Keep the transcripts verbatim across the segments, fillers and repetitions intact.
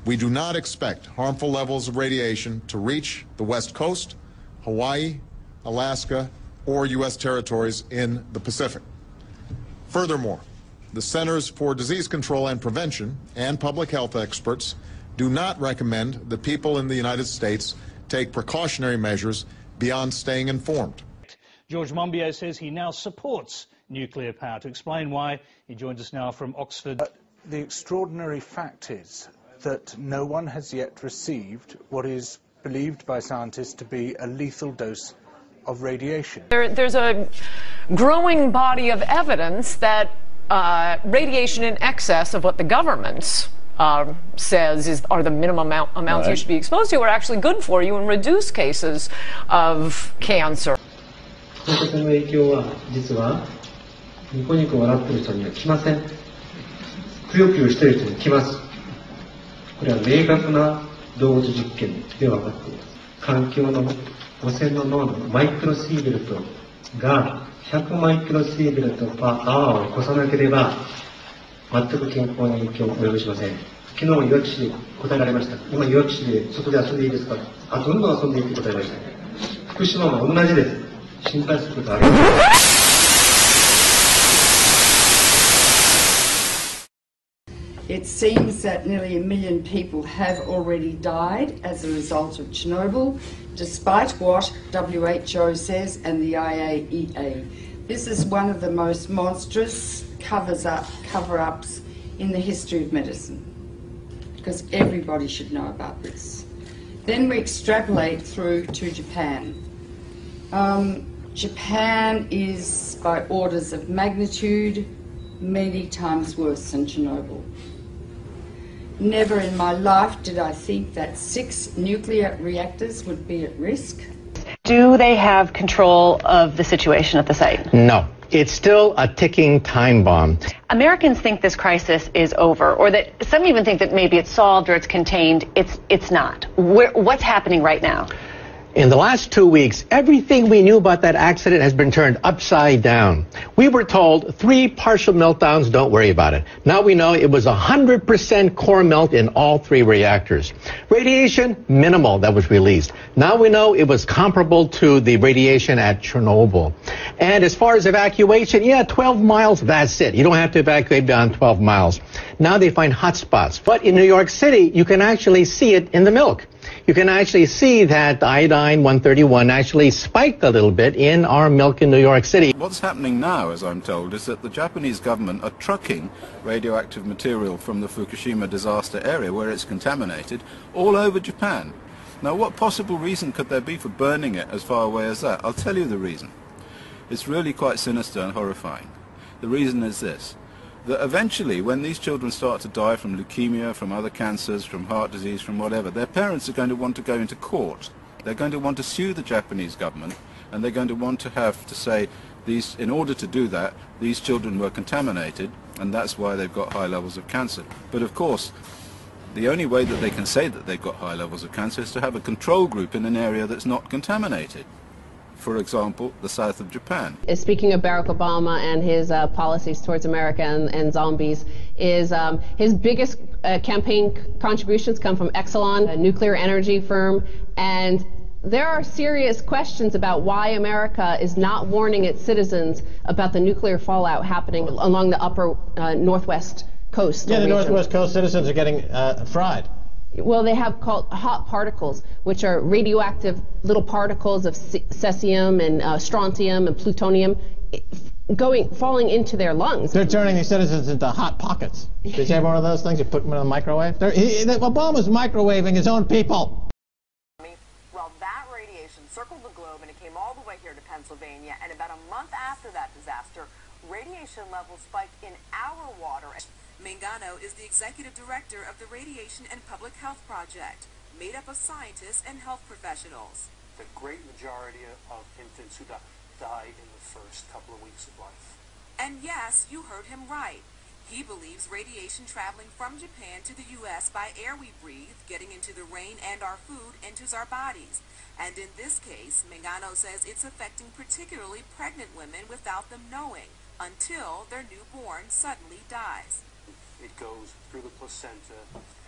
We do not expect harmful levels of radiation to reach the West Coast, Hawaii, Alaska, or U S territories in the Pacific. Furthermore, the Centers for Disease Control and Prevention and public health experts do not recommend that people in the United States take precautionary measures beyond staying informed. George Monbiot says he now supports nuclear power. To explain why, he joins us now from Oxford. Uh, the extraordinary fact is that no one has yet received what is believed by scientists to be a lethal dose of radiation. There, there's a growing body of evidence that uh, radiation in excess of what the government uh, says is, are the minimum amount, amounts right. you should be exposed to are actually good for you and reduce cases of cancer. 放射線の影響は実はニコニコ笑ってる人には来ません。くよくよしてる人に来ます。これは明確な動物実験で分かっています。環境の汚染の濃度マイクロシーベルトがひゃくマイクロシーベルトパーアワーを越さなければ全く健康に影響を及ぼしません。昨日いわき市で答えられました。今いわき市で外で遊んでいいですか。あ、どんどん遊んでいいって答えました。福島も同じです。心配することはありません。 It seems that nearly a million people have already died as a result of Chernobyl, despite what W H O says and the I A E A. This is one of the most monstrous covers up, cover-ups in the history of medicine, because everybody should know about this. Then we extrapolate through to Japan. Um, Japan is, by orders of magnitude, many times worse than Chernobyl. Never in my life did I think that six nuclear reactors would be at risk. Do they have control of the situation at the site? No. It's still a ticking time bomb. Americans think this crisis is over, or that some even think that maybe it's solved or it's contained. It's, it's not. Where, what's happening right now? In the last two weeks, everything we knew about that accident has been turned upside down. We were told three partial meltdowns, don't worry about it. Now we know it was one hundred percent core melt in all three reactors. Radiation, minimal, that was released. Now we know it was comparable to the radiation at Chernobyl. And as far as evacuation, yeah, twelve miles, that's it. You don't have to evacuate beyond twelve miles. Now they find hot spots. But in New York City, you can actually see it in the milk. You can actually see that iodine one thirty-one actually spiked a little bit in our milk in New York City. What's happening now, as I'm told, is that the Japanese government are trucking radioactive material from the Fukushima disaster area, where it's contaminated, all over Japan. Now, what possible reason could there be for burning it as far away as that? I'll tell you the reason. It's really quite sinister and horrifying. The reason is this. That eventually, when these children start to die from leukemia, from other cancers, from heart disease, from whatever, their parents are going to want to go into court. They're going to want to sue the Japanese government, and they're going to want to have to say, these, in order to do that, these children were contaminated, and that's why they've got high levels of cancer. But of course, the only way that they can say that they've got high levels of cancer is to have a control group in an area that's not contaminated. For example, the south of Japan. Speaking of Barack Obama and his uh, policies towards America and, and zombies, is um, his biggest uh, campaign contributions come from Exelon, a nuclear energy firm, and there are serious questions about why America is not warning its citizens about the nuclear fallout happening along the upper uh, northwest coast. Yeah, the region. northwest coast citizens are getting uh, fried. Well, they have called hot particles, which are radioactive little particles of cesium and uh, strontium and plutonium going, falling into their lungs. They're turning these citizens into hot pockets. Did you have one of those things? You put them in the microwave? He, Obama's microwaving his own people. Well, that radiation circled the globe and it came all the way here to Pennsylvania. And about a month after that disaster, radiation levels spiked in our water. Mangano is the executive director of the Radiation and Public Health Project, made up of scientists and health professionals. The great majority of infants who die in the first couple of weeks of life. And yes, you heard him right. He believes radiation traveling from Japan to the U S by air we breathe, getting into the rain and our food, enters our bodies. And in this case, Mangano says it's affecting particularly pregnant women without them knowing, until their newborn suddenly dies. It goes through the placenta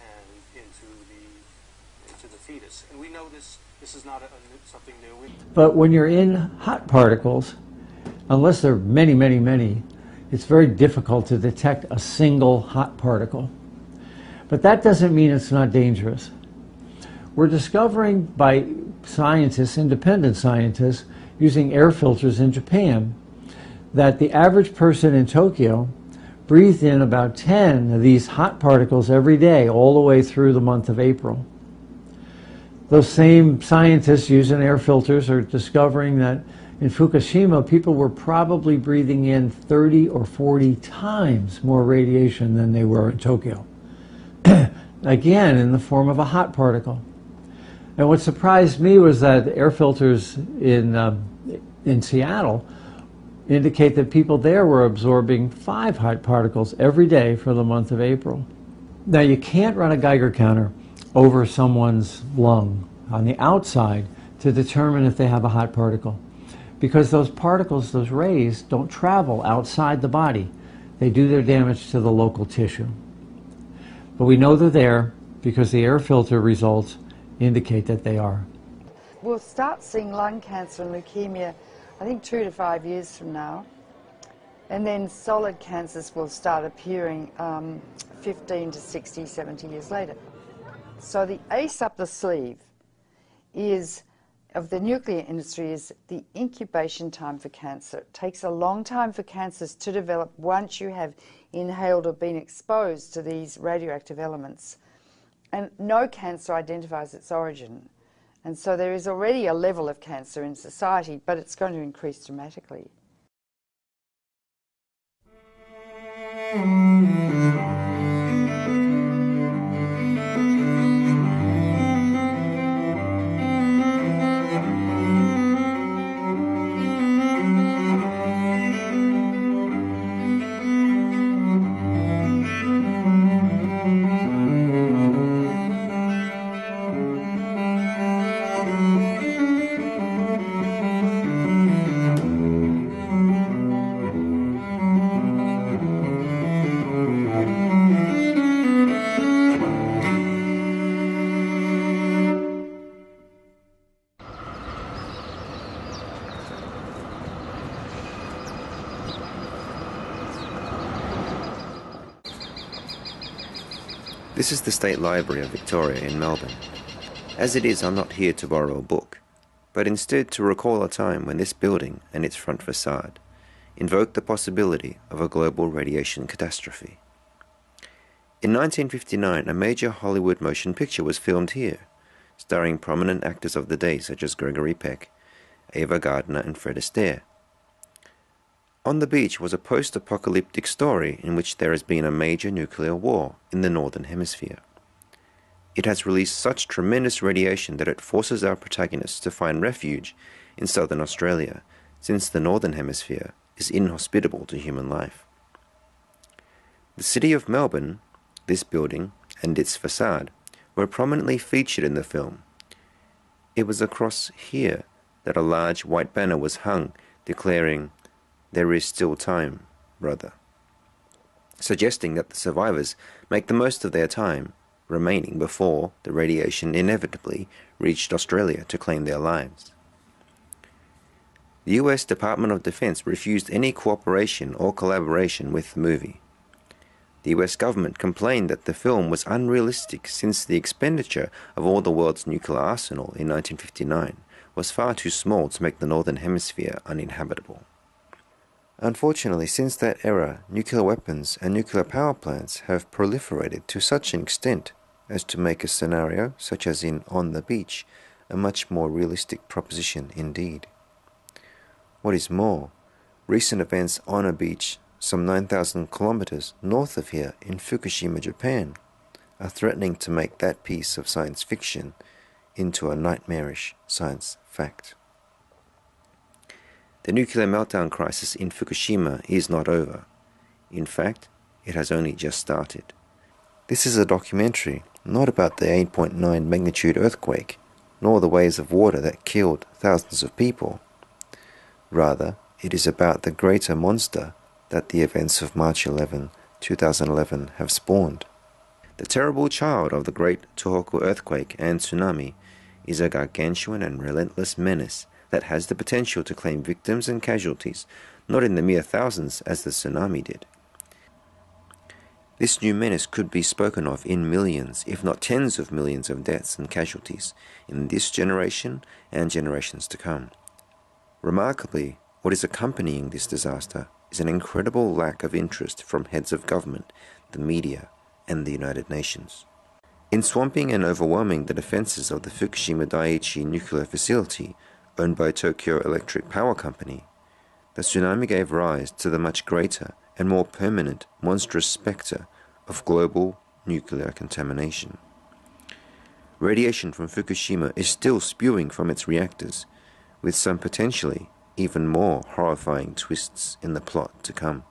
and into the into the fetus. And we know this. This is not a, a, something new. But when you're in hot particles, unless there are many, many, many, it's very difficult to detect a single hot particle. But that doesn't mean it's not dangerous. We're discovering by scientists, independent scientists, using air filters in Japan, that the average person in Tokyo breathed in about ten of these hot particles every day, all the way through the month of April. Those same scientists using air filters are discovering that in Fukushima, people were probably breathing in thirty or forty times more radiation than they were in Tokyo. Again, in the form of a hot particle. And what surprised me was that air filters in, uh, in Seattle indicate that people there were absorbing five hot particles every day for the month of April. Now, you can't run a Geiger counter over someone's lung on the outside to determine if they have a hot particle, because those particles, those rays, don't travel outside the body. They do their damage to the local tissue. But we know they're there because the air filter results indicate that they are. We'll start seeing lung cancer and leukemia, I think, two to five years from now. And then solid cancers will start appearing um, fifteen to sixty, seventy years later. So the ace up the sleeve is, of the nuclear industry, is the incubation time for cancer. It takes a long time for cancers to develop once you have inhaled or been exposed to these radioactive elements. And no cancer identifies its origin. And so there is already a level of cancer in society, but it's going to increase dramatically. This is the State Library of Victoria in Melbourne. As it is, I'm not here to borrow a book, but instead to recall a time when this building and its front facade invoked the possibility of a global radiation catastrophe. In nineteen fifty-nine, a major Hollywood motion picture was filmed here, starring prominent actors of the day such as Gregory Peck, Ava Gardner and Fred Astaire. On the Beach was a post-apocalyptic story in which there has been a major nuclear war in the Northern Hemisphere. It has released such tremendous radiation that it forces our protagonists to find refuge in southern Australia, since the Northern Hemisphere is inhospitable to human life. The city of Melbourne, this building, and its facade were prominently featured in the film. It was across here that a large white banner was hung declaring, "There is still time, brother," suggesting that the survivors make the most of their time remaining before the radiation inevitably reached Australia to claim their lives. The U S Department of Defense refused any cooperation or collaboration with the movie. The U S government complained that the film was unrealistic since the expenditure of all the world's nuclear arsenal in nineteen fifty-nine was far too small to make the Northern Hemisphere uninhabitable. Unfortunately, since that era, nuclear weapons and nuclear power plants have proliferated to such an extent as to make a scenario, such as in On the Beach, a much more realistic proposition indeed. What is more, recent events on a beach some nine thousand kilometers north of here in Fukushima, Japan, are threatening to make that piece of science fiction into a nightmarish science fact. The nuclear meltdown crisis in Fukushima is not over. In fact, it has only just started. This is a documentary not about the eight point nine magnitude earthquake, nor the waves of water that killed thousands of people. Rather, it is about the greater monster that the events of March eleventh, two thousand eleven have spawned. The terrible child of the great Tohoku earthquake and tsunami is a gargantuan and relentless menace that has the potential to claim victims and casualties, not in the mere thousands as the tsunami did. This new menace could be spoken of in millions, if not tens of millions of deaths and casualties in this generation and generations to come. Remarkably, what is accompanying this disaster is an incredible lack of interest from heads of government, the media, and the United Nations. In swamping and overwhelming the defenses of the Fukushima Daiichi nuclear facility, owned by Tokyo Electric Power Company, the tsunami gave rise to the much greater and more permanent monstrous spectre of global nuclear contamination. Radiation from Fukushima is still spewing from its reactors, with some potentially even more horrifying twists in the plot to come.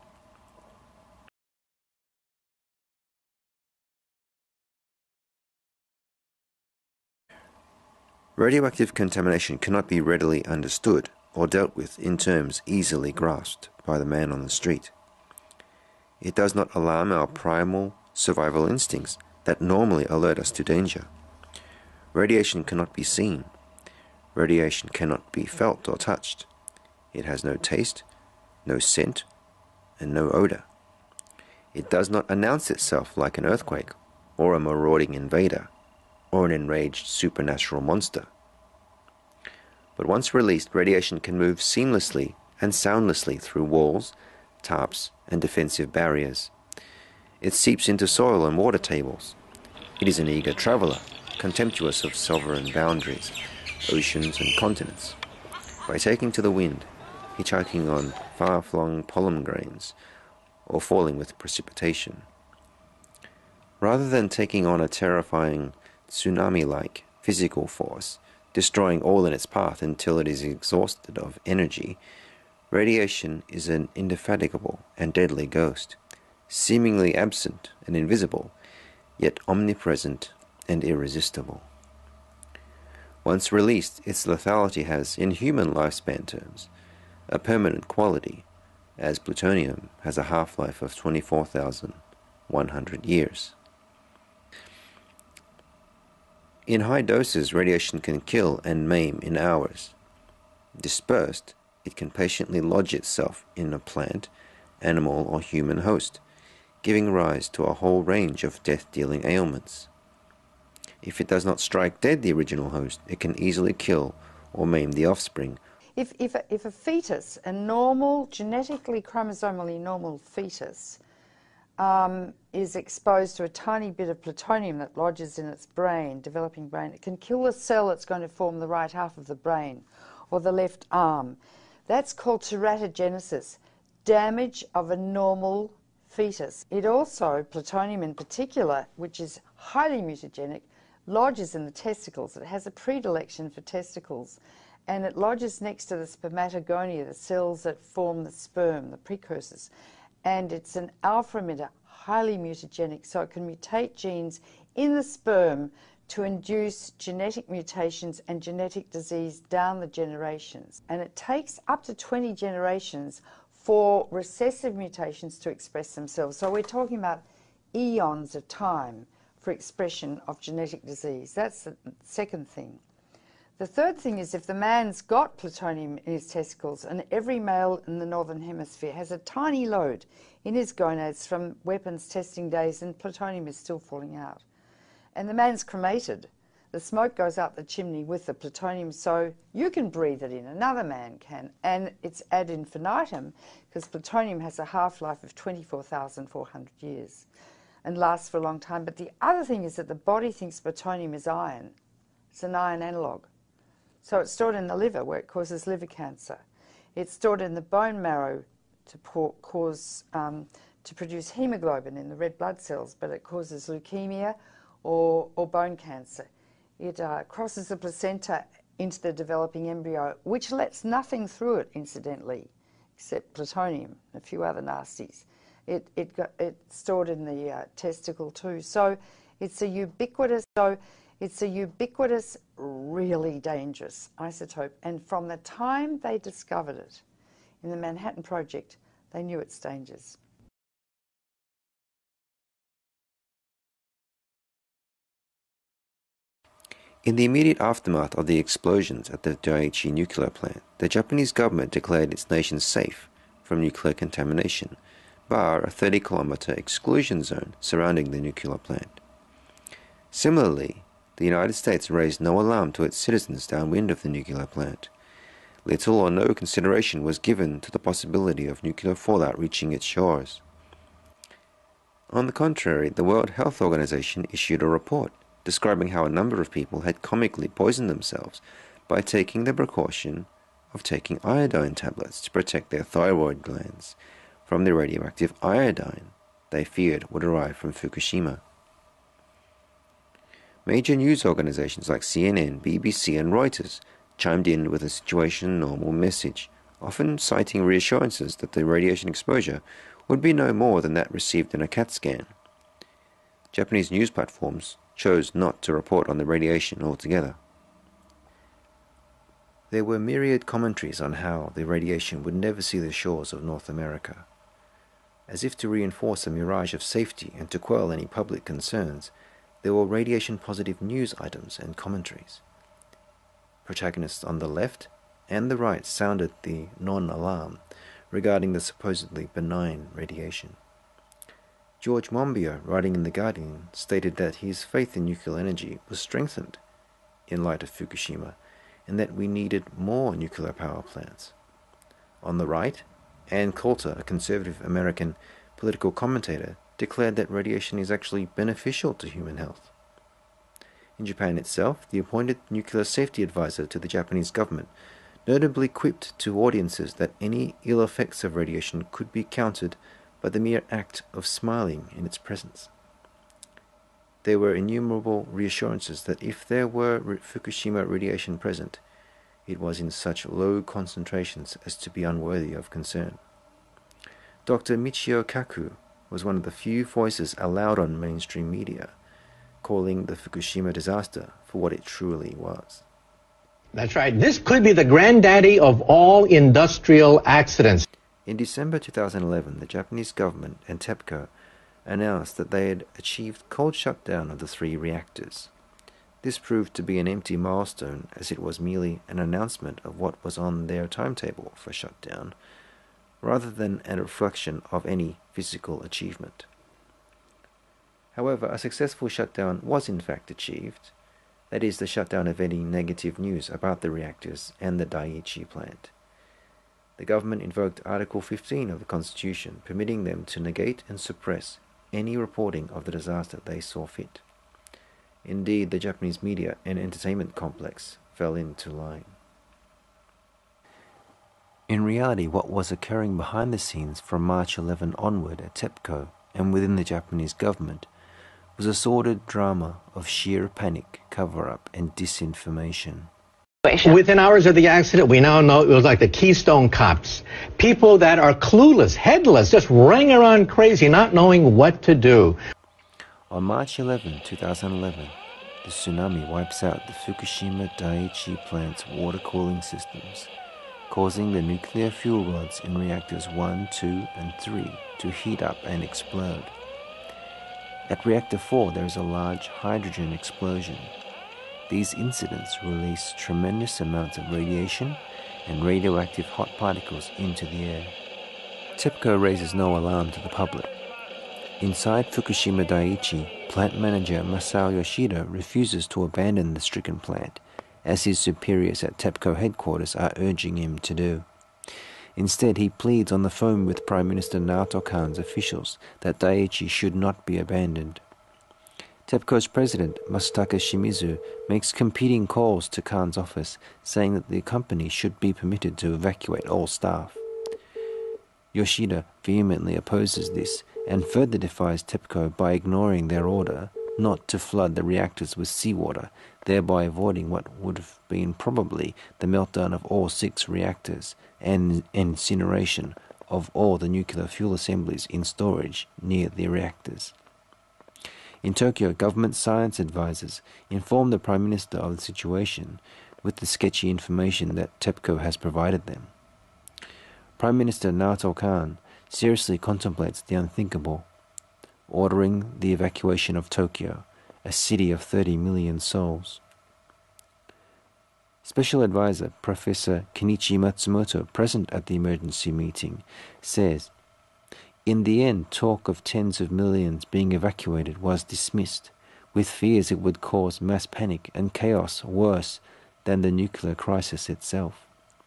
Radioactive contamination cannot be readily understood or dealt with in terms easily grasped by the man on the street. It does not alarm our primal survival instincts that normally alert us to danger. Radiation cannot be seen. Radiation cannot be felt or touched. It has no taste, no scent, and no odor. It does not announce itself like an earthquake, or a marauding invader, or an enraged supernatural monster. But once released, radiation can move seamlessly and soundlessly through walls, tarps, and defensive barriers. It seeps into soil and water tables. It is an eager traveler, contemptuous of sovereign boundaries, oceans, and continents. By taking to the wind, hitchhiking on far-flung pollen grains, or falling with precipitation. Rather than taking on a terrifying tsunami-like physical force, destroying all in its path until it is exhausted of energy, radiation is an indefatigable and deadly ghost, seemingly absent and invisible, yet omnipresent and irresistible. Once released, its lethality has, in human lifespan terms, a permanent quality, as plutonium has a half-life of twenty-four thousand one hundred years. In high doses, radiation can kill and maim in hours. Dispersed, it can patiently lodge itself in a plant, animal, or human host, giving rise to a whole range of death-dealing ailments. If it does not strike dead the original host, it can easily kill or maim the offspring. If, if, a, if a fetus, a normal, genetically, chromosomally normal fetus, um, is exposed to a tiny bit of plutonium that lodges in its brain, developing brain, it can kill the cell that's going to form the right half of the brain or the left arm. That's called teratogenesis, damage of a normal fetus. It also, plutonium in particular, which is highly mutagenic, lodges in the testicles. It has a predilection for testicles, and it lodges next to the spermatogonia, the cells that form the sperm, the precursors. And it's an alpha emitter, highly mutagenic, so it can mutate genes in the sperm to induce genetic mutations and genetic disease down the generations. And it takes up to twenty generations for recessive mutations to express themselves. So we're talking about eons of time for expression of genetic disease. That's the second thing. The third thing is if the man's got plutonium in his testicles, and every male in the Northern Hemisphere has a tiny load in his gonads from weapons testing days, and plutonium is still falling out. And the man's cremated. The smoke goes out the chimney with the plutonium, so you can breathe it in, another man can. And it's ad infinitum, because plutonium has a half-life of twenty-four thousand four hundred years and lasts for a long time. But the other thing is that the body thinks plutonium is iron. It's an iron analogue. So it's stored in the liver, where it causes liver cancer. It's stored in the bone marrow to cause um, to produce hemoglobin in the red blood cells, but it causes leukemia or, or bone cancer. It uh, crosses the placenta into the developing embryo, which lets nothing through it, incidentally, except plutonium and a few other nasties. It, it got, it's stored in the uh, testicle too. So it's a ubiquitous, so it's a ubiquitous, really dangerous isotope. And from the time they discovered it in the Manhattan Project, they knew its dangers. In the immediate aftermath of the explosions at the Daiichi nuclear plant, the Japanese government declared its nation safe from nuclear contamination, bar a thirty kilometer exclusion zone surrounding the nuclear plant. Similarly, the United States raised no alarm to its citizens downwind of the nuclear plant. Little or no consideration was given to the possibility of nuclear fallout reaching its shores. On the contrary, the World Health Organization issued a report describing how a number of people had comically poisoned themselves by taking the precaution of taking iodine tablets to protect their thyroid glands from the radioactive iodine they feared would arrive from Fukushima. Major news organizations like C N N, B B C and Reuters chimed in with a situation normal message, often citing reassurances that the radiation exposure would be no more than that received in a CAT scan. Japanese news platforms chose not to report on the radiation altogether. There were myriad commentaries on how the radiation would never see the shores of North America. As if to reinforce a mirage of safety and to quell any public concerns, there were radiation-positive news items and commentaries. Protagonists on the left and the right sounded the non-alarm regarding the supposedly benign radiation. George Monbiot, writing in The Guardian, stated that his faith in nuclear energy was strengthened in light of Fukushima and that we needed more nuclear power plants. On the right, Ann Coulter, a conservative American political commentator, declared that radiation is actually beneficial to human health. In Japan itself, the appointed nuclear safety advisor to the Japanese government notably quipped to audiences that any ill effects of radiation could be countered by the mere act of smiling in its presence. There were innumerable reassurances that if there were Fukushima radiation present, it was in such low concentrations as to be unworthy of concern. Doctor Michio Kaku was one of the few voices allowed on mainstream media, calling the Fukushima disaster for what it truly was. That's right. This could be the granddaddy of all industrial accidents. In December two thousand eleven, the Japanese government and TEPCO announced that they had achieved cold shutdown of the three reactors. This proved to be an empty milestone, as it was merely an announcement of what was on their timetable for shutdown, rather than a reflection of any physical achievement. However, a successful shutdown was in fact achieved, that is, the shutdown of any negative news about the reactors and the Daiichi plant. The government invoked Article fifteen of the Constitution, permitting them to negate and suppress any reporting of the disaster they saw fit. Indeed, the Japanese media and entertainment complex fell into line. In reality, what was occurring behind the scenes from March eleventh onward at TEPCO and within the Japanese government was a sordid drama of sheer panic, cover-up and disinformation. Within hours of the accident, we now know it was like the Keystone Cops. People that are clueless, headless, just running around crazy, not knowing what to do. On March eleventh, two thousand eleven, the tsunami wipes out the Fukushima Daiichi plant's water cooling systems, causing the nuclear fuel rods in reactors one, two, and three to heat up and explode. At reactor four, there is a large hydrogen explosion. These incidents release tremendous amounts of radiation and radioactive hot particles into the air. TEPCO raises no alarm to the public. Inside Fukushima Daiichi, plant manager Masao Yoshida refuses to abandon the stricken plant, as his superiors at TEPCO headquarters are urging him to do. Instead, he pleads on the phone with Prime Minister Naoto Kan's officials that Daiichi should not be abandoned. TEPCO's president, Masataka Shimizu, makes competing calls to Kan's office, saying that the company should be permitted to evacuate all staff. Yoshida vehemently opposes this and further defies TEPCO by ignoring their order not to flood the reactors with seawater, thereby avoiding what would have been probably the meltdown of all six reactors and incineration of all the nuclear fuel assemblies in storage near the reactors. In Tokyo, government science advisors inform the Prime Minister of the situation with the sketchy information that TEPCO has provided them. Prime Minister Naoto Kan seriously contemplates the unthinkable, ordering the evacuation of Tokyo, a city of thirty million souls. Special Advisor Professor Kenichi Matsumoto, present at the emergency meeting, says, "In the end, talk of tens of millions being evacuated was dismissed, with fears it would cause mass panic and chaos worse than the nuclear crisis itself."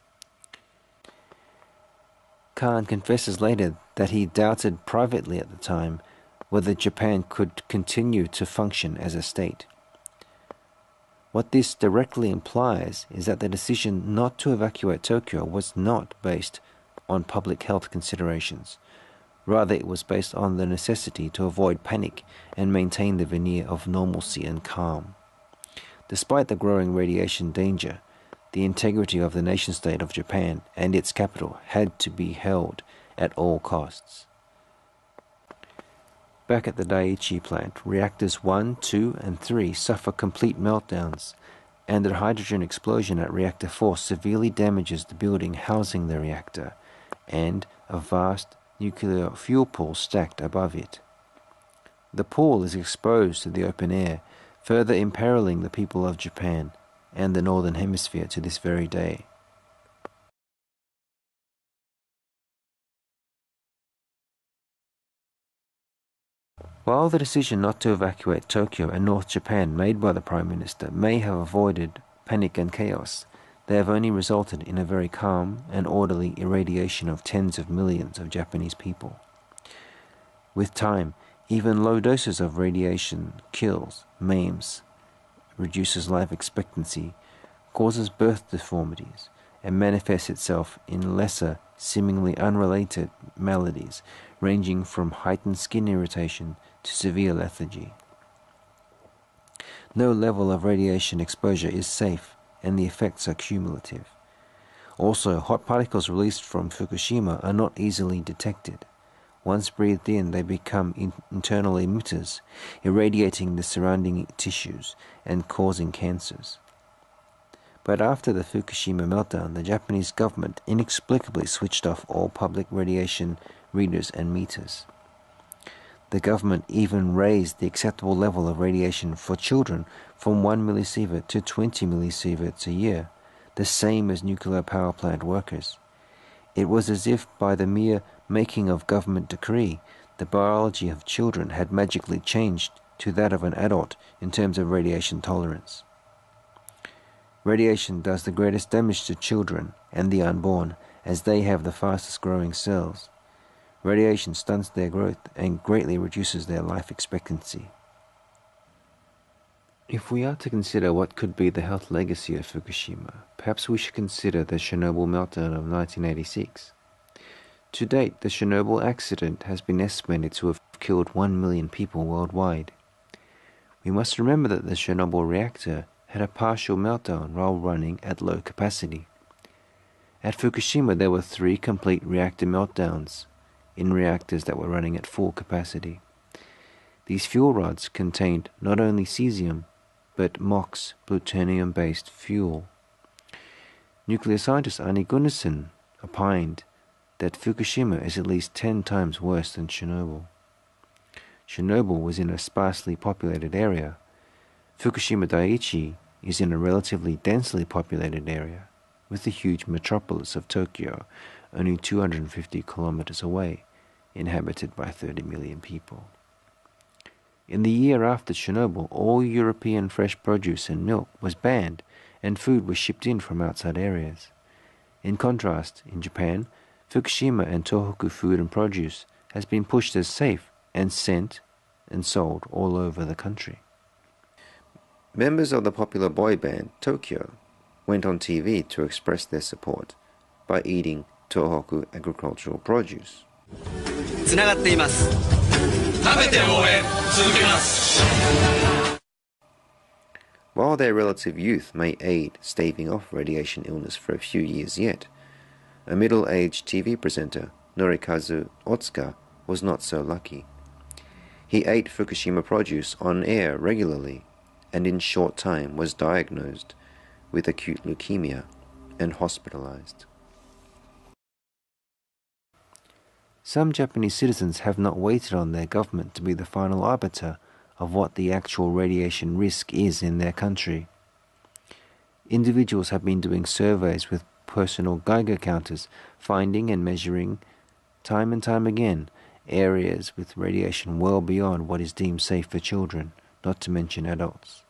Khan confesses later that he doubted privately at the time whether Japan could continue to function as a state. What this directly implies is that the decision not to evacuate Tokyo was not based on public health considerations. Rather, it was based on the necessity to avoid panic and maintain the veneer of normalcy and calm. Despite the growing radiation danger, the integrity of the nation-state of Japan and its capital had to be held at all costs. Back at the Daiichi plant, reactors one, two, and three suffer complete meltdowns, and a hydrogen explosion at reactor four severely damages the building housing the reactor, and a vast nuclear fuel pool stacked above it. The pool is exposed to the open air, further imperiling the people of Japan and the Northern Hemisphere to this very day. While the decision not to evacuate Tokyo and North Japan made by the Prime Minister may have avoided panic and chaos, they have only resulted in a very calm and orderly irradiation of tens of millions of Japanese people. With time, even low doses of radiation kills, maims, reduces life expectancy, causes birth deformities, and manifests itself in lesser, seemingly unrelated maladies, ranging from heightened skin irritation to severe lethargy. No level of radiation exposure is safe, and the effects are cumulative. Also, hot particles released from Fukushima are not easily detected. Once breathed in, they become in internal emitters, irradiating the surrounding tissues and causing cancers. But after the Fukushima meltdown, the Japanese government inexplicably switched off all public radiation readers and meters. The government even raised the acceptable level of radiation for children from one millisievert to twenty millisieverts a year, the same as nuclear power plant workers. It was as if by the mere making of government decree, the biology of children had magically changed to that of an adult in terms of radiation tolerance. Radiation does the greatest damage to children and the unborn, as they have the fastest growing cells. Radiation stunts their growth and greatly reduces their life expectancy. If we are to consider what could be the health legacy of Fukushima, perhaps we should consider the Chernobyl meltdown of nineteen eighty-six. To date, the Chernobyl accident has been estimated to have killed one million people worldwide. We must remember that the Chernobyl reactor had a partial meltdown while running at low capacity. At Fukushima, there were three complete reactor meltdowns in reactors that were running at full capacity. These fuel rods contained not only cesium, but MOX, plutonium-based fuel. Nuclear scientist Arne Gunnarsson opined that Fukushima is at least ten times worse than Chernobyl. Chernobyl was in a sparsely populated area. Fukushima Daiichi is in a relatively densely populated area, with the huge metropolis of Tokyo only two hundred fifty kilometers away, inhabited by thirty million people. In the year after Chernobyl, all European fresh produce and milk was banned, and food was shipped in from outside areas. In contrast, in Japan, Fukushima and Tohoku food and produce has been pushed as safe and sent and sold all over the country. Members of the popular boy band Tokyo went on T V to express their support by eating Tohoku agricultural produce. While their relative youth may aid staving off radiation illness for a few years yet, a middle-aged T V presenter, Norikazu Otsuka, was not so lucky. He ate Fukushima produce on air regularly, and in short time was diagnosed with acute leukemia and hospitalized. Some Japanese citizens have not waited on their government to be the final arbiter of what the actual radiation risk is in their country. Individuals have been doing surveys with personal Geiger counters, finding and measuring time and time again areas with radiation well beyond what is deemed safe for children, not to mention adults.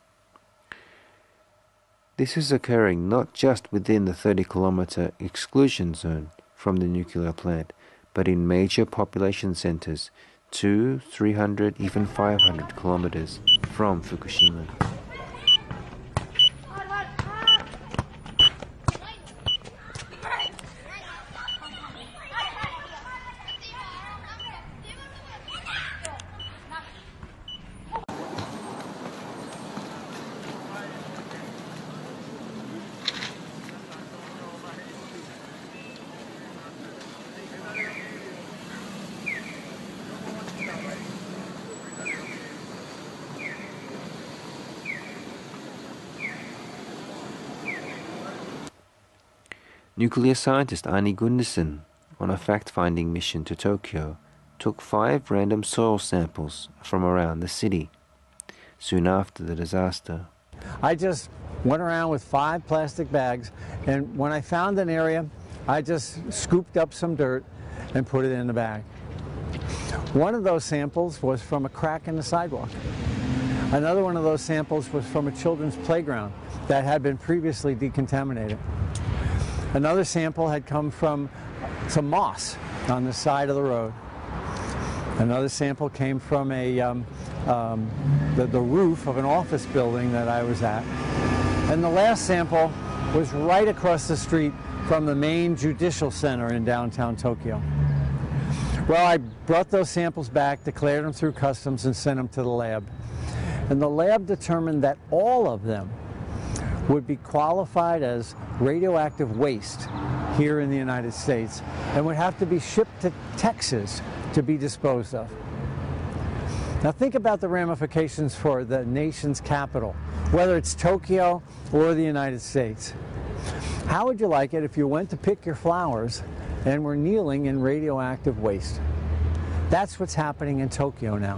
This is occurring not just within the thirty kilometer exclusion zone from the nuclear plant, but in major population centers, two, three hundred, even five hundred kilometers from Fukushima. Nuclear scientist Arnie Gundersen, on a fact-finding mission to Tokyo, took five random soil samples from around the city. Soon after the disaster, I just went around with five plastic bags, and when I found an area, I just scooped up some dirt and put it in the bag. One of those samples was from a crack in the sidewalk. Another one of those samples was from a children's playground that had been previously decontaminated. Another sample had come from some moss on the side of the road. Another sample came from a, um, um, the, the roof of an office building that I was at. And the last sample was right across the street from the main judicial center in downtown Tokyo. Well, I brought those samples back, declared them through customs, and sent them to the lab. And the lab determined that all of them would be qualified as radioactive waste here in the United States and would have to be shipped to Texas to be disposed of. Now think about the ramifications for the nation's capital, whether it's Tokyo or the United States. How would you like it if you went to pick your flowers and were kneeling in radioactive waste? That's what's happening in Tokyo now.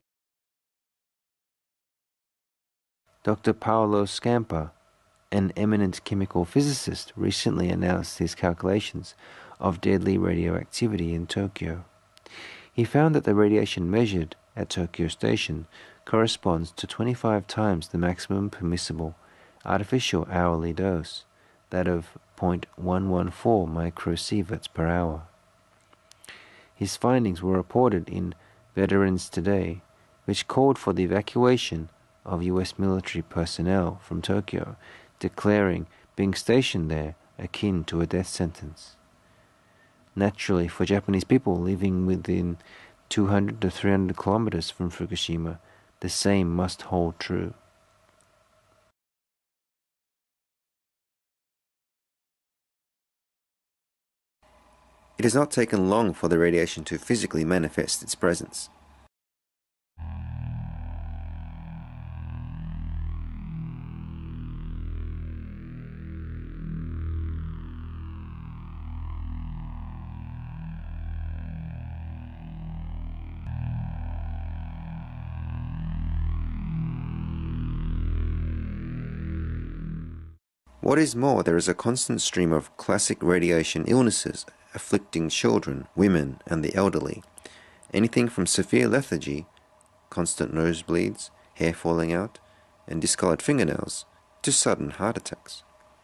Doctor Paolo Scampa, an eminent chemical physicist, recently announced his calculations of deadly radioactivity in Tokyo. He found that the radiation measured at Tokyo Station corresponds to twenty-five times the maximum permissible artificial hourly dose, that of zero point one one four microsieverts per hour. His findings were reported in Veterans Today, which called for the evacuation of U S military personnel from Tokyo, declaring being stationed there akin to a death sentence. Naturally, for Japanese people living within two hundred to three hundred kilometers from Fukushima, the same must hold true. It has not taken long for the radiation to physically manifest its presence. What is more, there is a constant stream of classic radiation illnesses afflicting children, women, and the elderly. Anything from severe lethargy, constant nosebleeds, hair falling out, and discolored fingernails, to sudden heart attacks.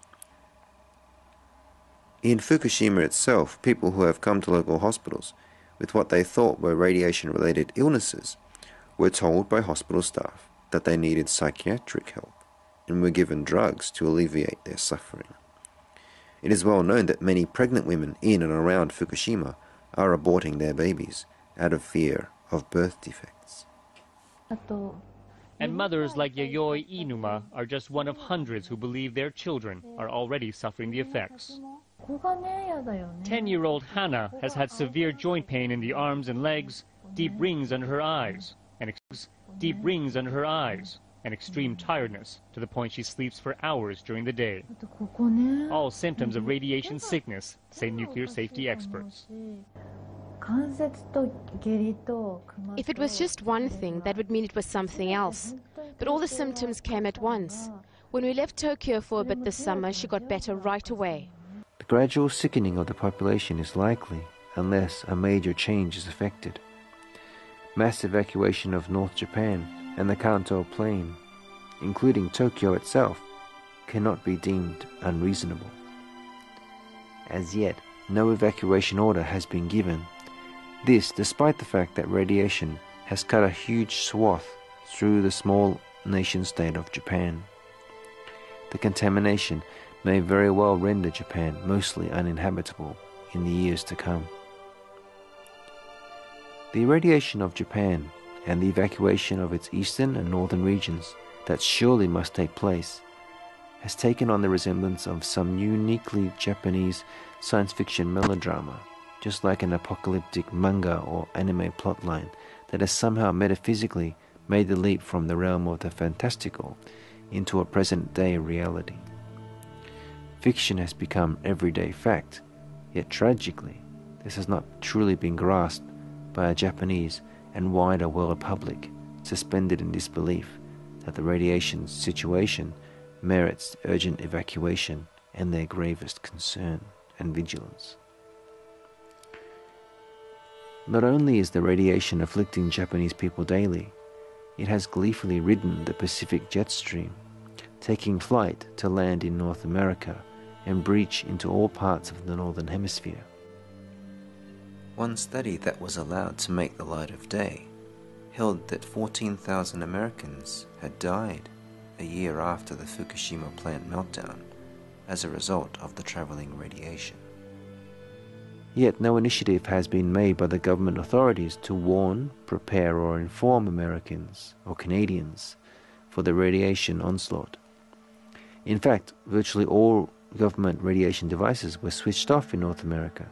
In Fukushima itself, people who have come to local hospitals with what they thought were radiation-related illnesses were told by hospital staff that they needed psychiatric help, and were given drugs to alleviate their suffering. It is well known that many pregnant women in and around Fukushima are aborting their babies out of fear of birth defects. And mothers like Yayoi Inuma are just one of hundreds who believe their children are already suffering the effects. Ten-year-old Hana has had severe joint pain in the arms and legs, deep rings under her eyes, and deep rings under her eyes. and extreme tiredness to the point she sleeps for hours during the day. All symptoms of radiation sickness, say nuclear safety experts. If it was just one thing, that would mean it was something else. But all the symptoms came at once. When we left Tokyo for a bit this summer, she got better right away. The gradual sickening of the population is likely unless a major change is effected. Mass evacuation of North Japan and the Kanto Plain, including Tokyo itself, cannot be deemed unreasonable. As yet, no evacuation order has been given. This despite the fact that radiation has cut a huge swath through the small nation-state of Japan. The contamination may very well render Japan mostly uninhabitable in the years to come. The irradiation of Japan and the evacuation of its eastern and northern regions that surely must take place has taken on the resemblance of some uniquely Japanese science fiction melodrama, just like an apocalyptic manga or anime plotline that has somehow metaphysically made the leap from the realm of the fantastical into a present-day reality. Fiction has become everyday fact, yet tragically, this has not truly been grasped by a Japanese and wider world public, suspended in disbelief that the radiation situation merits urgent evacuation and their gravest concern and vigilance. Not only is the radiation afflicting Japanese people daily, it has gleefully ridden the Pacific jet stream, taking flight to land in North America and breach into all parts of the Northern Hemisphere. One study that was allowed to make the light of day held that fourteen thousand Americans had died a year after the Fukushima plant meltdown as a result of the traveling radiation. Yet no initiative has been made by the government authorities to warn, prepare or inform Americans or Canadians for the radiation onslaught. In fact, virtually all government radiation devices were switched off in North America.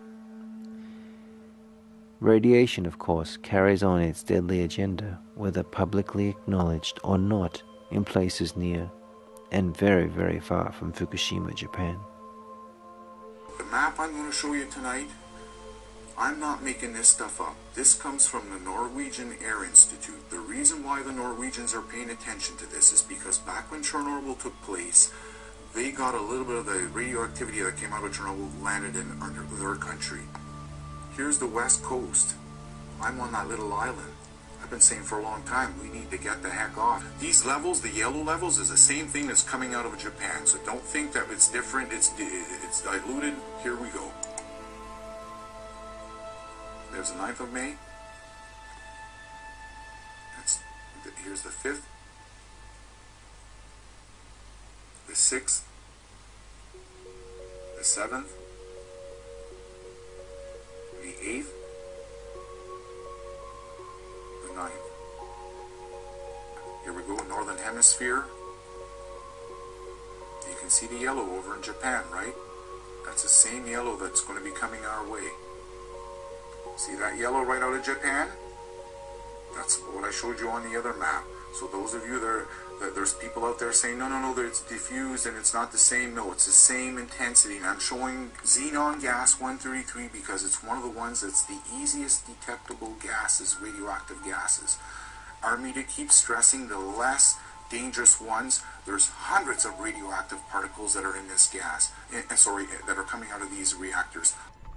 Radiation, of course, carries on its deadly agenda, whether publicly acknowledged or not, in places near and very, very far from Fukushima, Japan. The map I'm going to show you tonight, I'm not making this stuff up. This comes from the Norwegian Air Institute. The reason why the Norwegians are paying attention to this is because back when Chernobyl took place, they got a little bit of the radioactivity that came out of Chernobyl landed in under their country. Here's the west coast. I'm on that little island. I've been saying for a long time, we need to get the heck off. These levels, the yellow levels, is the same thing that's coming out of Japan. So don't think that it's different, it's, it's diluted. Here we go. There's the ninth of May. That's, here's the fifth. The sixth. The seventh. The eighth. The ninth. Here we go, Northern Hemisphere. You can see the yellow over in Japan, right? That's the same yellow that's going to be coming our way. See that yellow right out of Japan? That's what I showed you on the other map. So those of you that, are, that there's people out there saying, no, no, no, that it's diffused and it's not the same. No, it's the same intensity. And I'm showing xenon gas one thirty-three because it's one of the ones that's the easiest detectable gases, radioactive gases. Armida keeps stressing the less dangerous ones. There's hundreds of radioactive particles that are in this gas, uh, sorry, that are coming out of these reactors.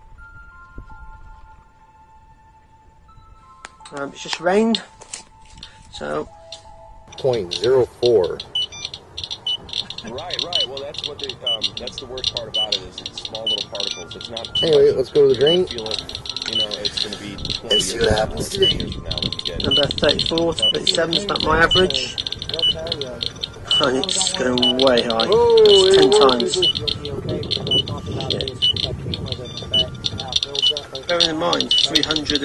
Um, it's just rained, so zero point zero four. Right, right. Well, that's what they. Um, that's the worst part about it is it's small little particles. It's not. Anyway, let's go to the drain. Feel it, you know, it's going to be. Let's see what happens today. Number thirty-four, thirty-seven is about my average, and it's going way high. Oh, ten times. Yeah. Bearing in mind, three hundred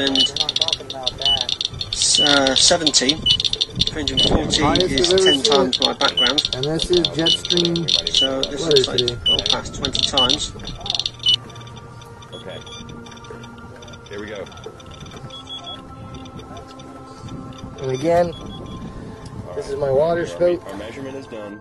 seventy. three hundred forty is ten times my background. And this is jet stream. So this looks like well past twenty times. Okay. Here we go. And again, All this right. is my water Our, scope. our measurement is done.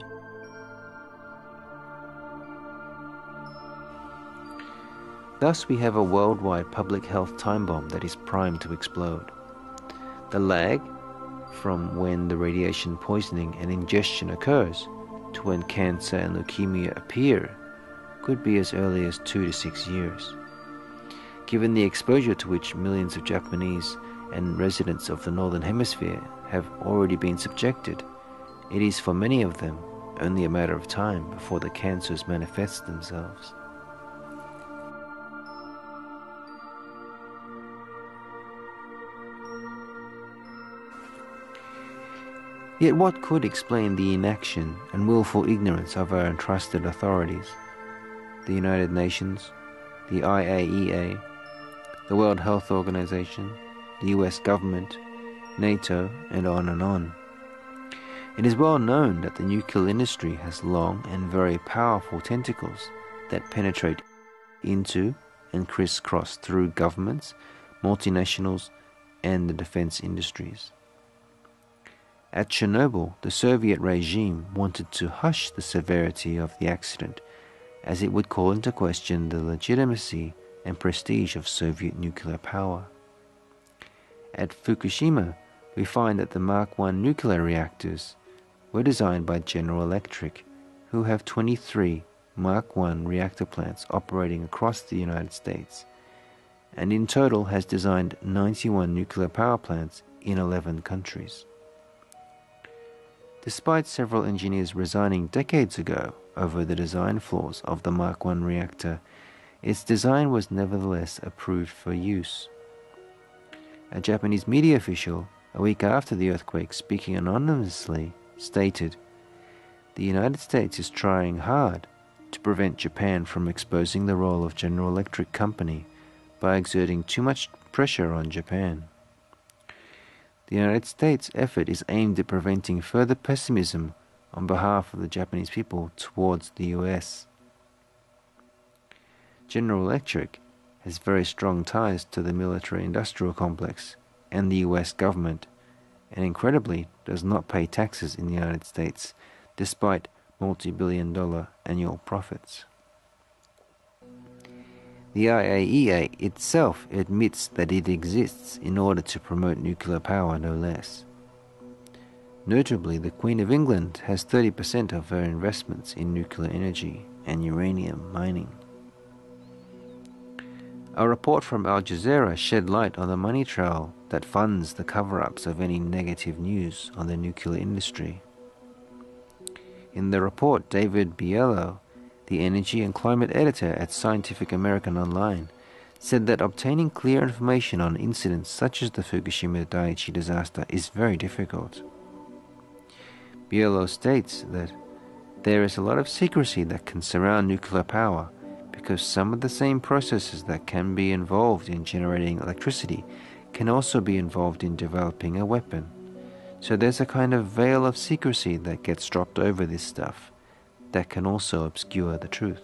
Thus we have a worldwide public health time bomb that is primed to explode. The lag from when the radiation poisoning and ingestion occurs to when cancer and leukemia appear could be as early as two to six years. Given the exposure to which millions of Japanese and residents of the Northern Hemisphere have already been subjected, it is for many of them only a matter of time before the cancers manifest themselves. Yet what could explain the inaction and willful ignorance of our entrusted authorities? The United Nations, the I A E A, the World Health Organization, the U S government, NATO, and on and on. It is well known that the nuclear industry has long and very powerful tentacles that penetrate into and crisscross through governments, multinationals, and the defense industries. At Chernobyl, the Soviet regime wanted to hush the severity of the accident, as it would call into question the legitimacy and prestige of Soviet nuclear power. At Fukushima, we find that the Mark one nuclear reactors were designed by General Electric, who have twenty-three Mark one reactor plants operating across the United States, and in total has designed ninety-one nuclear power plants in eleven countries. Despite several engineers resigning decades ago over the design flaws of the Mark one reactor, its design was nevertheless approved for use. A Japanese media official, a week after the earthquake, speaking anonymously, stated, "The United States is trying hard to prevent Japan from exposing the role of General Electric Company by exerting too much pressure on Japan. The United States' effort is aimed at preventing further pessimism on behalf of the Japanese people towards the U S. General Electric has very strong ties to the military-industrial complex and the U S government, and incredibly does not pay taxes in the United States, despite multi-billion dollar annual profits." The I A E A itself admits that it exists in order to promote nuclear power, no less. Notably, the Queen of England has thirty percent of her investments in nuclear energy and uranium mining. A report from Al Jazeera shed light on the money trail that funds the cover-ups of any negative news on the nuclear industry. In the report, David Biello, the energy and climate editor at Scientific American Online, said that obtaining clear information on incidents such as the Fukushima Daiichi disaster is very difficult. Biello states that there is a lot of secrecy that can surround nuclear power because some of the same processes that can be involved in generating electricity can also be involved in developing a weapon. So there's a kind of veil of secrecy that gets dropped over this stuff that can also obscure the truth.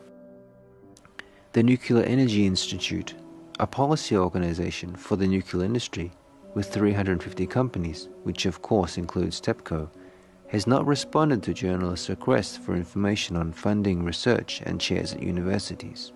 The Nuclear Energy Institute, a policy organization for the nuclear industry with three hundred fifty companies, which of course includes TEPCO, has not responded to journalists' requests for information on funding research and chairs at universities.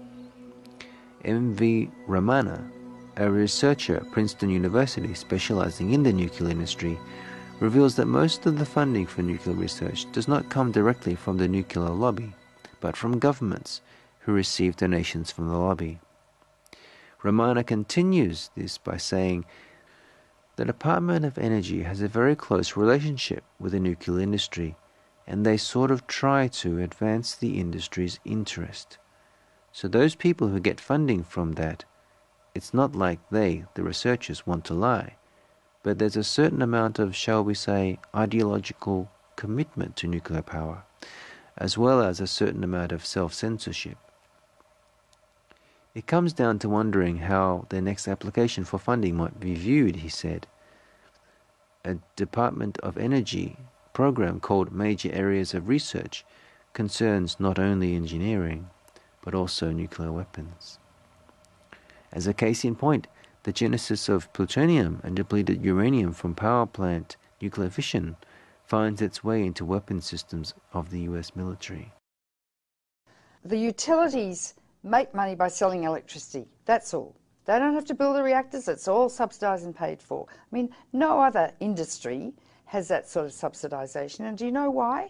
M V Ramana, a researcher at Princeton University specializing in the nuclear industry, reveals that most of the funding for nuclear research does not come directly from the nuclear lobby, but from governments who receive donations from the lobby. Ramana continues this by saying, "The Department of Energy has a very close relationship with the nuclear industry, and they sort of try to advance the industry's interest. So those people who get funding from that, it's not like they, the researchers, want to lie, but there's a certain amount of, shall we say, ideological commitment to nuclear power, as well as a certain amount of self-censorship. It comes down to wondering how their next application for funding might be viewed," he said. A Department of Energy program called Major Areas of Research concerns not only engineering, but also nuclear weapons. As a case in point, the genesis of plutonium and depleted uranium from power plant nuclear fission finds its way into weapon systems of the U S military. The utilities make money by selling electricity, that's all. They don't have to build the reactors, it's all subsidised and paid for. I mean, no other industry has that sort of subsidisation, and do you know why?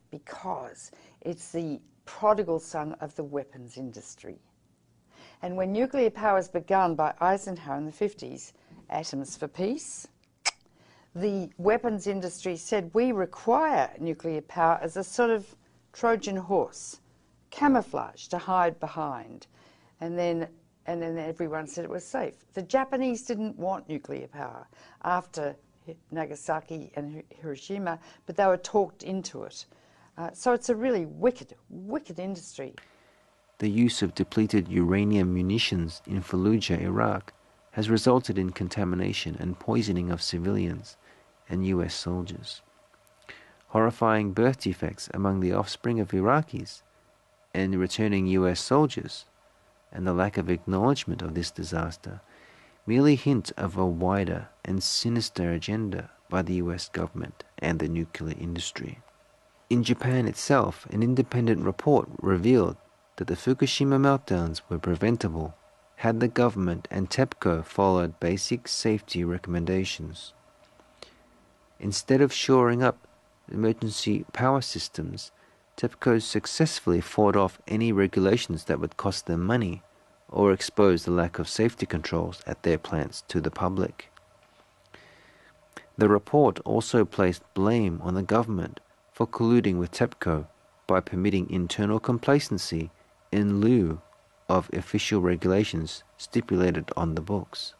because it's the prodigal son of the weapons industry. And when nuclear power was begun by Eisenhower in the fifties, atoms for peace, the weapons industry said we require nuclear power as a sort of Trojan horse, camouflage to hide behind. And then, and then everyone said it was safe. The Japanese didn't want nuclear power after Nagasaki and Hiroshima, but they were talked into it. Uh, so it's a really wicked, wicked industry. The use of depleted uranium munitions in Fallujah, Iraq, has resulted in contamination and poisoning of civilians and U S soldiers. Horrifying birth defects among the offspring of Iraqis and returning U S soldiers, and the lack of acknowledgement of this disaster, merely hint of a wider and sinister agenda by the U S government and the nuclear industry. In Japan itself, an independent report revealed that the Fukushima meltdowns were preventable had the government and TEPCO followed basic safety recommendations. Instead of shoring up emergency power systems, TEPCO successfully fought off any regulations that would cost them money or expose the lack of safety controls at their plants to the public. The report also placed blame on the government for colluding with TEPCO by permitting internal complacency in lieu of official regulations stipulated on the books.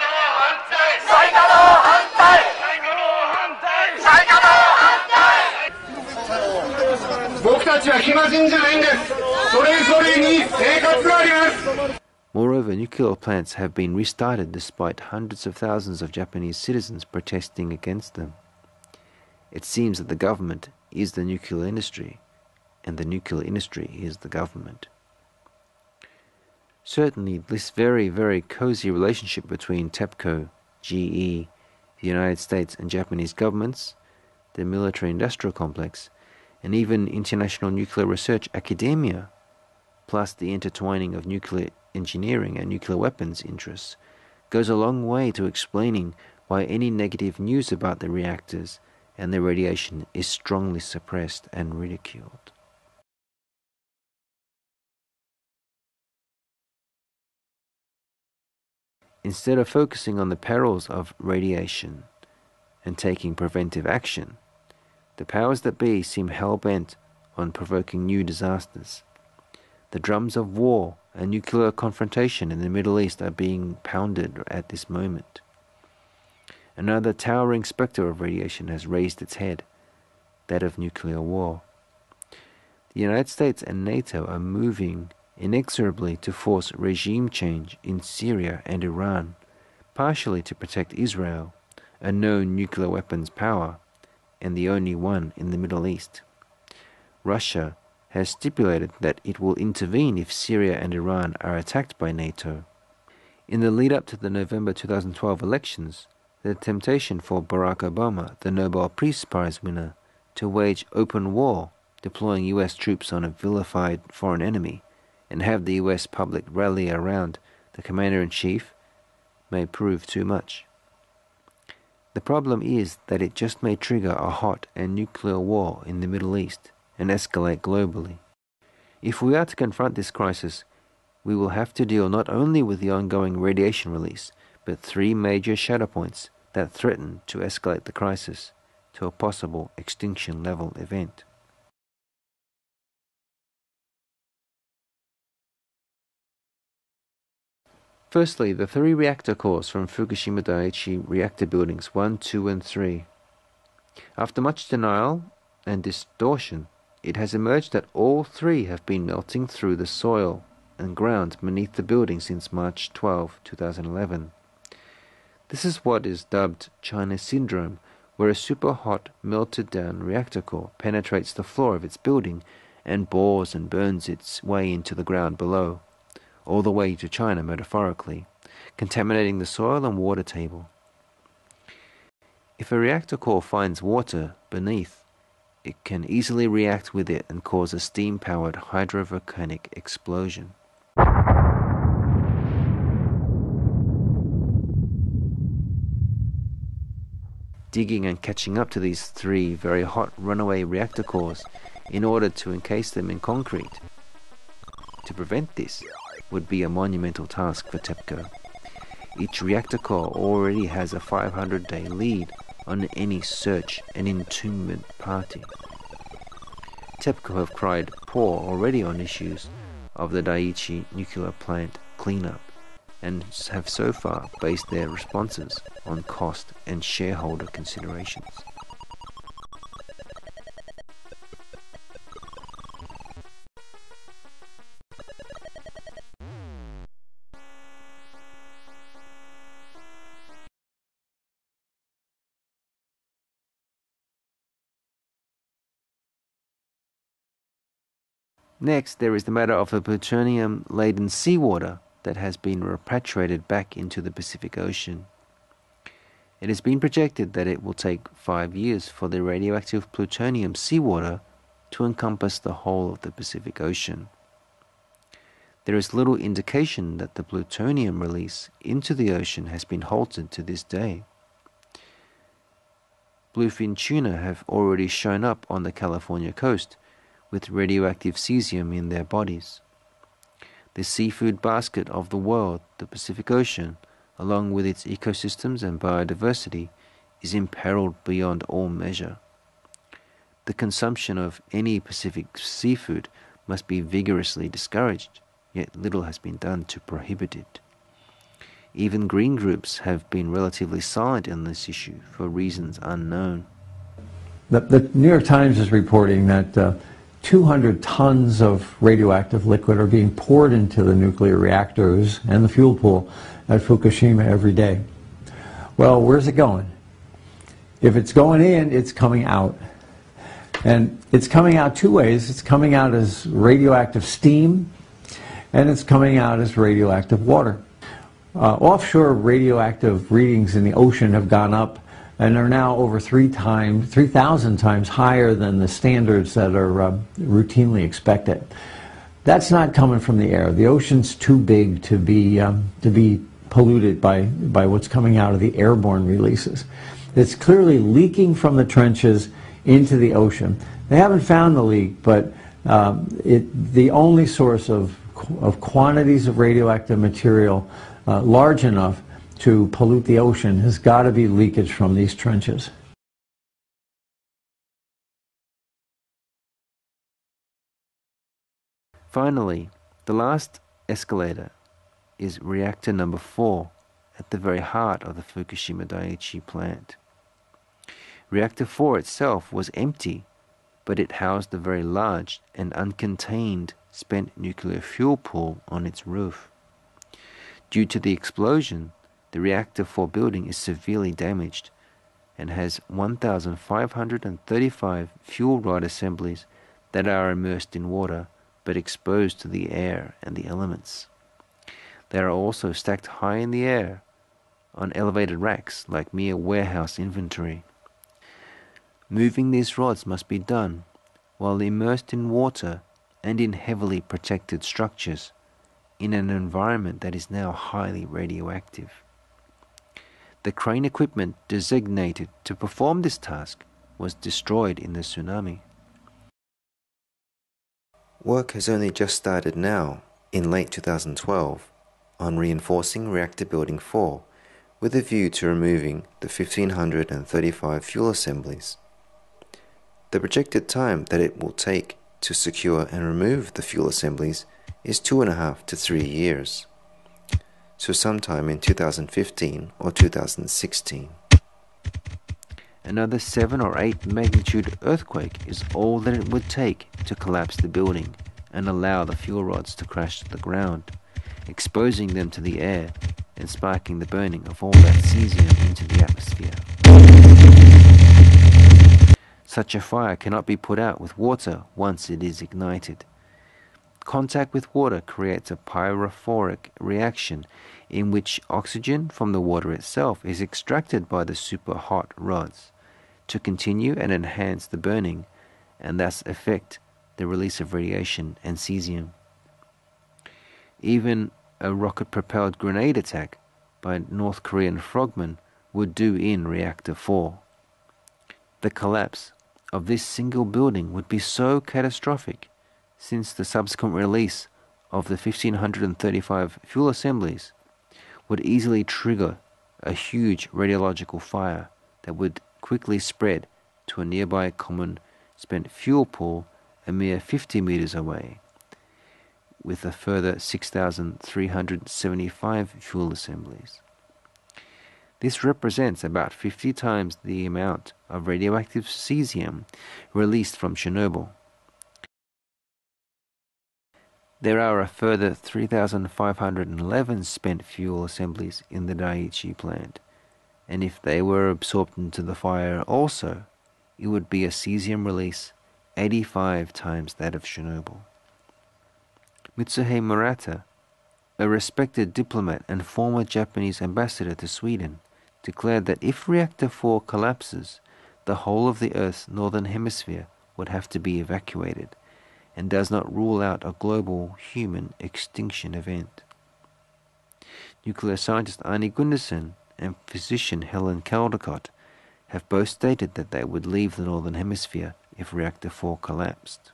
Moreover, nuclear plants have been restarted despite hundreds of thousands of Japanese citizens protesting against them. It seems that the government is the nuclear industry, and the nuclear industry is the government. Certainly, this very, very cozy relationship between TEPCO, G E, the United States and Japanese governments, the military-industrial complex, and even international nuclear research academia, plus the intertwining of nuclear engineering and nuclear weapons interests, goes a long way to explaining why any negative news about the reactors and the radiation is strongly suppressed and ridiculed. Instead of focusing on the perils of radiation and taking preventive action, the powers that be seem hell-bent on provoking new disasters. The drums of war and nuclear confrontation in the Middle East are being pounded at this moment. Another towering spectre of radiation has raised its head, that of nuclear war. The United States and NATO are moving inexorably to force regime change in Syria and Iran, partially to protect Israel, a known nuclear weapons power, and the only one in the Middle East. Russia has stipulated that it will intervene if Syria and Iran are attacked by NATO. In the lead-up to the November two thousand twelve elections, the temptation for Barack Obama, the Nobel Peace Prize winner, to wage open war, deploying U S troops on a vilified foreign enemy, and have the U S public rally around the commander-in-chief, may prove too much. The problem is that it just may trigger a hot and nuclear war in the Middle East and escalate globally. If we are to confront this crisis, we will have to deal not only with the ongoing radiation release, but three major shadow points that threaten to escalate the crisis to a possible extinction-level event. Firstly, the three reactor cores from Fukushima Daiichi reactor buildings one, two and three. After much denial and distortion, it has emerged that all three have been melting through the soil and ground beneath the building since March twelfth, two thousand eleven. This is what is dubbed China syndrome, where a super-hot, melted-down reactor core penetrates the floor of its building and bores and burns its way into the ground below, all the way to China metaphorically, contaminating the soil and water table. If a reactor core finds water beneath, it can easily react with it and cause a steam-powered hydrovolcanic explosion. Digging and catching up to these three very hot runaway reactor cores in order to encase them in concrete. To prevent this would be a monumental task for TEPCO. Each reactor core already has a five hundred day lead on any search and entombment party. TEPCO have cried poor already on issues of the Daiichi nuclear plant cleanup, and have so far based their responses on cost and shareholder considerations. Next, there is the matter of the plutonium-laden seawater that has been repatriated back into the Pacific Ocean. It has been projected that it will take five years for the radioactive plutonium seawater to encompass the whole of the Pacific Ocean. There is little indication that the plutonium release into the ocean has been halted to this day. Bluefin tuna have already shown up on the California coast with radioactive cesium in their bodies. The seafood basket of the world, the Pacific Ocean, along with its ecosystems and biodiversity, is imperiled beyond all measure. The consumption of any Pacific seafood must be vigorously discouraged, yet little has been done to prohibit it. Even green groups have been relatively silent on this issue for reasons unknown. The, the New York Times is reporting that uh, two hundred tons of radioactive liquid are being poured into the nuclear reactors and the fuel pool at Fukushima every day. Well, where's it going? If it's going in, it's coming out. And it's coming out two ways. It's coming out as radioactive steam, and it's coming out as radioactive water. Uh, offshore radioactive readings in the ocean have gone up and are now over three times, three thousand times higher than the standards that are uh, routinely expected. That's not coming from the air. The ocean's too big to be um, to be polluted by by what's coming out of the airborne releases. It's clearly leaking from the trenches into the ocean. They haven't found the leak, but um, it, the only source of of quantities of radioactive material uh, large enough to pollute the ocean has got to be leakage from these trenches. Finally, the last escalator is reactor number four at the very heart of the Fukushima Daiichi plant. Reactor four itself was empty, but it housed a very large and uncontained spent nuclear fuel pool on its roof. Due to the explosion, the reactor four building is severely damaged and has one thousand five hundred thirty-five fuel rod assemblies that are immersed in water but exposed to the air and the elements. They are also stacked high in the air on elevated racks like mere warehouse inventory. Moving these rods must be done while immersed in water and in heavily protected structures in an environment that is now highly radioactive. The crane equipment designated to perform this task was destroyed in the tsunami. Work has only just started now, in late two thousand twelve, on reinforcing Reactor Building four with a view to removing the one thousand five hundred thirty-five fuel assemblies. The projected time that it will take to secure and remove the fuel assemblies is two and a half to three years. So sometime in two thousand fifteen or two thousand sixteen. Another seven or eight magnitude earthquake is all that it would take to collapse the building and allow the fuel rods to crash to the ground, exposing them to the air and sparking the burning of all that cesium into the atmosphere. Such a fire cannot be put out with water once it is ignited. Contact with water creates a pyrophoric reaction in which oxygen from the water itself is extracted by the super hot rods to continue and enhance the burning and thus affect the release of radiation and cesium. Even a rocket-propelled grenade attack by North Korean frogmen would do in Reactor four. The collapse of this single building would be so catastrophic, since the subsequent release of the one thousand five hundred thirty-five fuel assemblies would easily trigger a huge radiological fire that would quickly spread to a nearby common spent fuel pool a mere fifty meters away, with a further six thousand three hundred seventy-five fuel assemblies. This represents about fifty times the amount of radioactive cesium released from Chernobyl. There are a further three thousand five hundred eleven spent fuel assemblies in the Daiichi plant, and if they were absorbed into the fire also, it would be a cesium release eighty-five times that of Chernobyl. Mitsuhei Murata, a respected diplomat and former Japanese ambassador to Sweden, declared that if Reactor four collapses, the whole of the Earth's northern hemisphere would have to be evacuated, and does not rule out a global human extinction event. Nuclear scientist Arne Gundersen and physician Helen Caldecott have both stated that they would leave the northern hemisphere if Reactor four collapsed.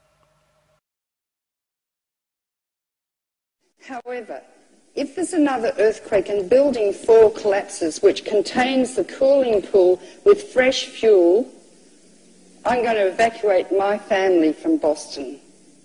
However, if there's another earthquake and Building four collapses, which contains the cooling pool with fresh fuel, I'm going to evacuate my family from Boston.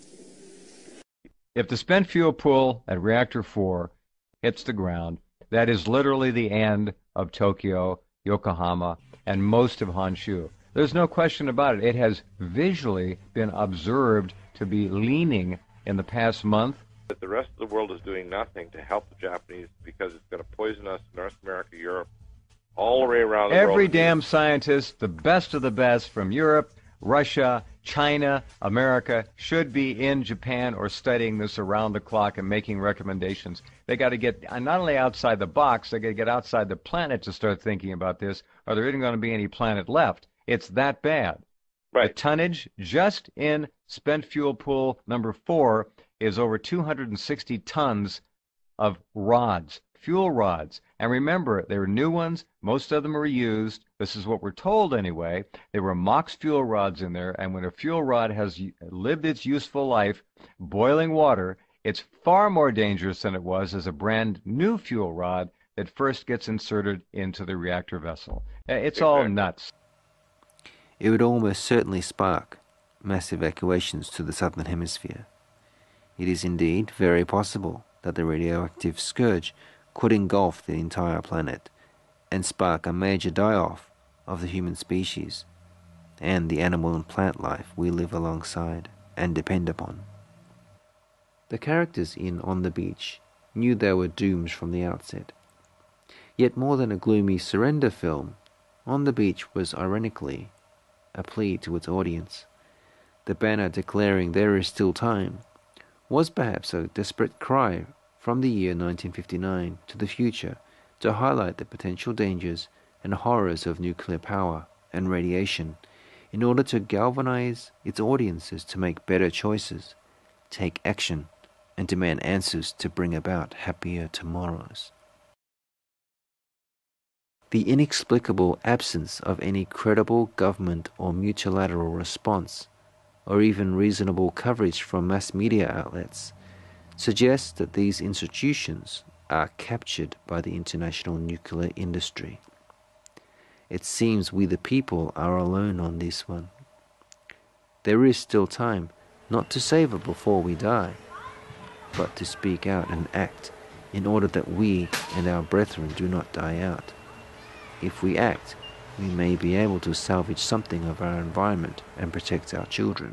If the spent fuel pool at Reactor four hits the ground, that is literally the end of Tokyo, Yokohama, and most of Honshu. There's no question about it. It has visually been observed to be leaning in the past month. That the rest of the world is doing nothing to help the Japanese because it's going to poison us in North America, Europe, all the way around the world. Every damn scientist, the best of the best from Europe, Russia, China, America, should be in Japan or studying this around the clock and making recommendations. They got to get not only outside the box, they got to get outside the planet to start thinking about this, or there isn't going to be any planet left. It's that bad. Right. The tonnage just in spent fuel pool number four is over two hundred sixty tons of rods, fuel rods. And remember, they were new ones. Most of them were used. This is what we're told anyway. There were MOX fuel rods in there, and when a fuel rod has lived its useful life, boiling water, it's far more dangerous than it was as a brand new fuel rod that first gets inserted into the reactor vessel. It's exactly. all nuts. It would almost certainly spark mass evacuations to the southern hemisphere. It is indeed very possible that the radioactive scourge could engulf the entire planet and spark a major die-off of the human species and the animal and plant life we live alongside and depend upon. The characters in On the Beach knew they were doomed from the outset. Yet more than a gloomy surrender film, On the Beach was ironically a plea to its audience. The banner declaring there is still time was perhaps a desperate cry from the year nineteen fifty-nine to the future to highlight the potential dangers and horrors of nuclear power and radiation in order to galvanize its audiences to make better choices, take action, and demand answers to bring about happier tomorrows. The inexplicable absence of any credible government or multilateral response, or even reasonable coverage from mass media outlets, suggests that these institutions are captured by the international nuclear industry. It seems we the people are alone on this one. There is still time not to savor before we die, but to speak out and act in order that we and our brethren do not die out. If we act, we may be able to salvage something of our environment and protect our children.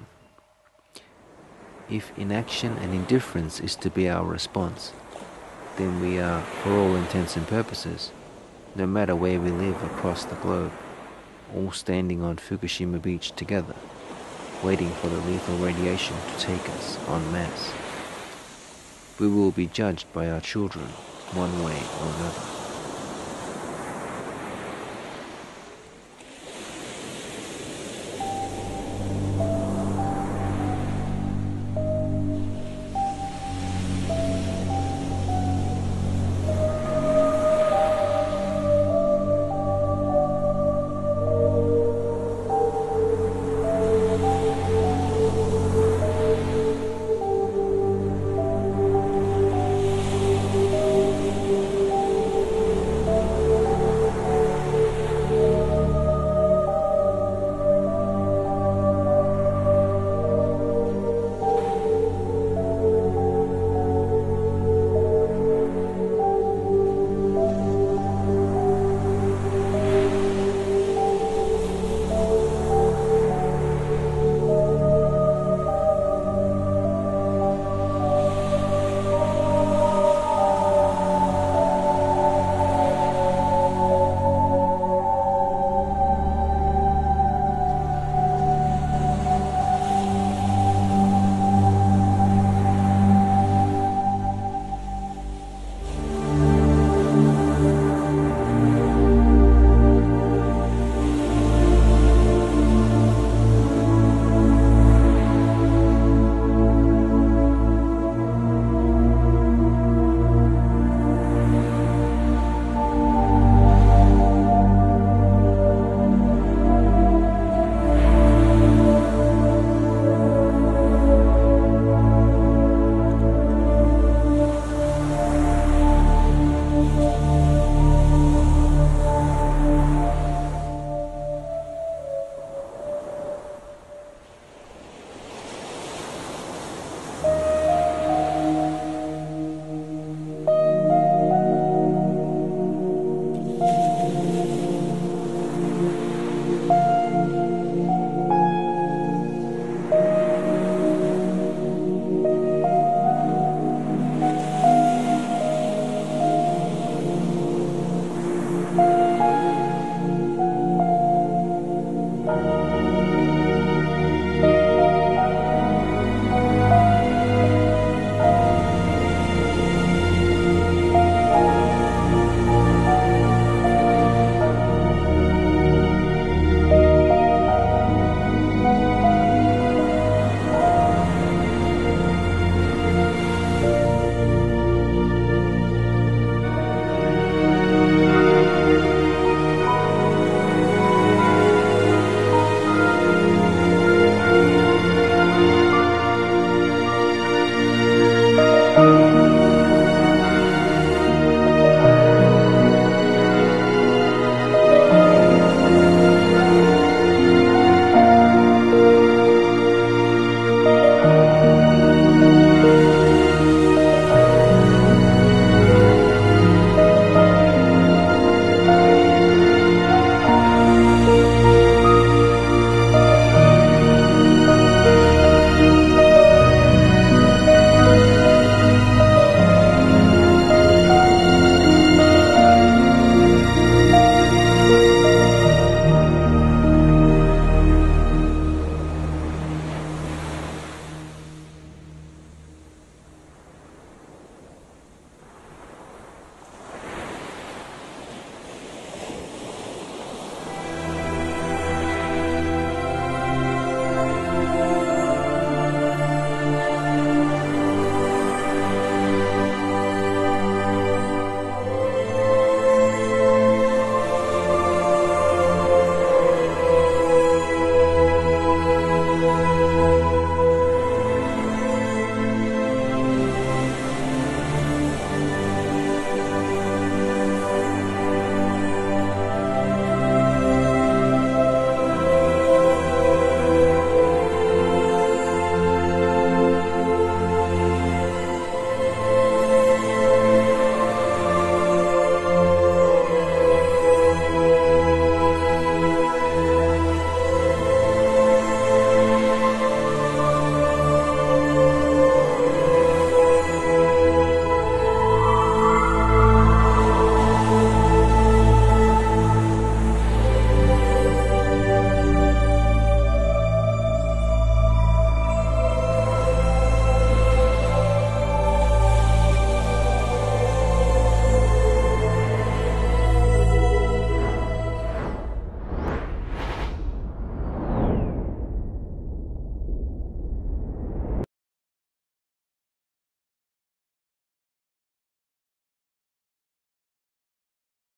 If inaction and indifference is to be our response, then we are, for all intents and purposes, no matter where we live across the globe, all standing on Fukushima beach together, waiting for the lethal radiation to take us en masse. We will be judged by our children, one way or another.